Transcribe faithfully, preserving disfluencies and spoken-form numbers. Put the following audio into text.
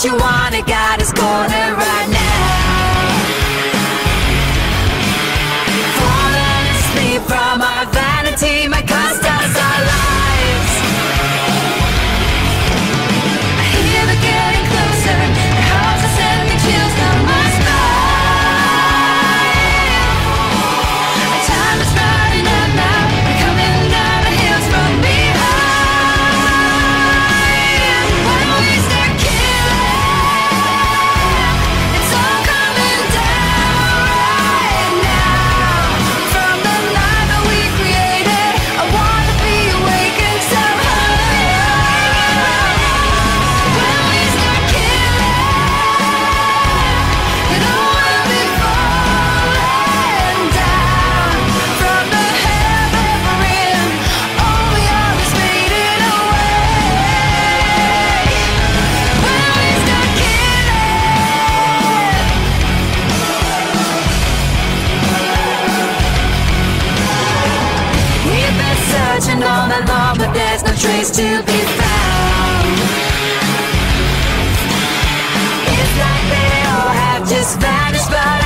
what you want, it got us cornered right now. Falling asleep from our vanity might cost us our lives. I hear it getting closer, the house is sending chills down my spine. Our time is running out now, we're coming down the hills from behind. When we start killing, it's all coming down right now. From the night that we created, I wanna be awakened somehow. When we start killing, it all will be falling down. From the heaven we're in, all we are is fading away. When we start killing, we've been searching all night long, but there's no trace to be found. It's like they all have just vanished, but